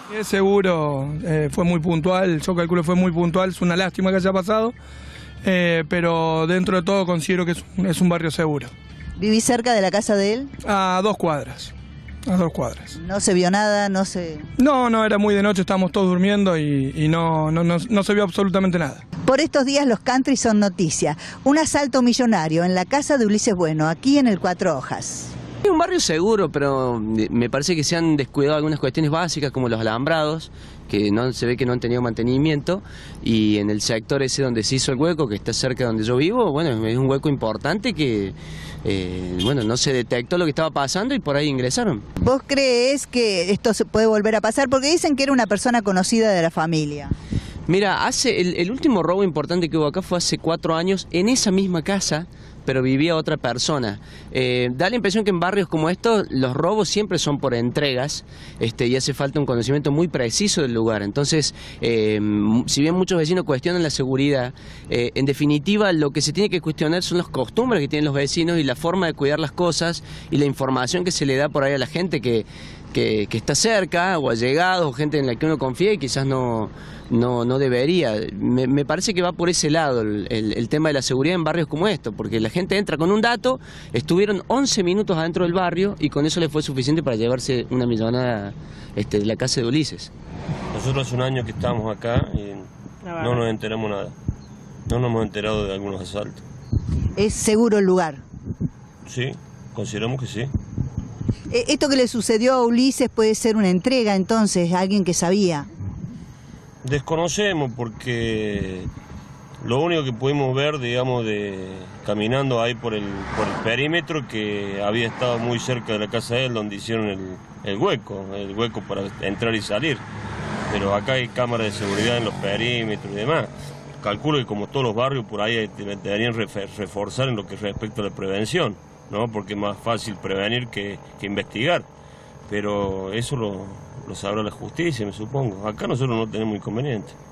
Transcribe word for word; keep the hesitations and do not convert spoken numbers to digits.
Es seguro, eh, fue muy puntual, yo calculo que fue muy puntual, es una lástima que haya pasado, eh, pero dentro de todo considero que es un, es un barrio seguro. ¿Vivís cerca de la casa de él? A dos cuadras, a dos cuadras. ¿No se vio nada? No se... No, no, era muy de noche, estábamos todos durmiendo y, y no, no, no, no se vio absolutamente nada. Por estos días los country son noticia. Un asalto millonario en la casa de Ulises Bueno, aquí en el Cuatro Hojas. Es un barrio seguro, pero me parece que se han descuidado algunas cuestiones básicas como los alambrados, que no se ve que no han tenido mantenimiento, y en el sector ese donde se hizo el hueco, que está cerca de donde yo vivo, bueno, es un hueco importante que, eh, bueno, no se detectó lo que estaba pasando y por ahí ingresaron. ¿Vos crees que esto se puede volver a pasar? Porque dicen que era una persona conocida de la familia. Mira, hace el, el último robo importante que hubo acá fue hace cuatro años en esa misma casa, pero vivía otra persona. Eh, da la impresión que en barrios como estos los robos siempre son por entregas, este, y hace falta un conocimiento muy preciso del lugar. Entonces, eh, si bien muchos vecinos cuestionan la seguridad, eh, en definitiva lo que se tiene que cuestionar son las costumbres que tienen los vecinos y la forma de cuidar las cosas y la información que se le da por ahí a la gente que, que, que está cerca o allegados o gente en la que uno confía y quizás no... No, no debería. Me, me parece que va por ese lado el, el, el tema de la seguridad en barrios como estos, porque la gente entra con un dato, estuvieron once minutos adentro del barrio y con eso les fue suficiente para llevarse una millonada este, de la casa de Ulises. Nosotros hace un año que estamos acá y no nos enteramos nada. No nos hemos enterado de algunos asaltos. ¿Es seguro el lugar? Sí, consideramos que sí. ¿Esto que le sucedió a Ulises puede ser una entrega entonces a alguien que sabía? Desconocemos porque lo único que pudimos ver, digamos, de caminando ahí por el, por el perímetro, que había estado muy cerca de la casa de él, donde hicieron el, el hueco, el hueco para entrar y salir. Pero acá hay cámaras de seguridad en los perímetros y demás. Calculo que como todos los barrios por ahí deberían reforzar en lo que respecta a la prevención, ¿no? Porque es más fácil prevenir que, que investigar. Pero eso lo, lo sabrá la justicia, me supongo. Acá nosotros no tenemos inconveniente.